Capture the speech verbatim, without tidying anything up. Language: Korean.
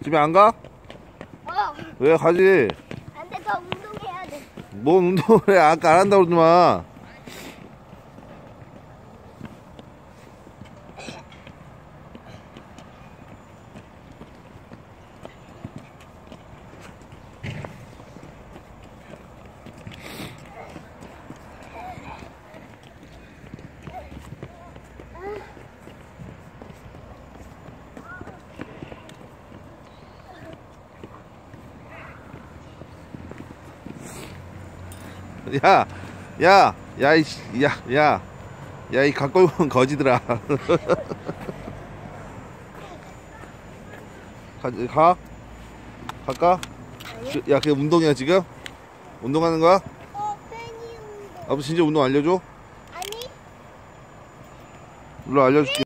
집에 안 가? 어. 왜 가지? 안 돼, 더 운동해야 돼. 뭔 운동을 해? 아까 안 한다고 그러더만. 야, 야, 야, 이, 야, 야, 야, 이 갖고 온 거지들아. 가, 가? 갈까? 아니? 야, 그게 운동이야, 지금? 운동하는 거야? 어, 팬이 운동. 아버지 진짜 운동 알려줘? 아니? 물론 알려줄게.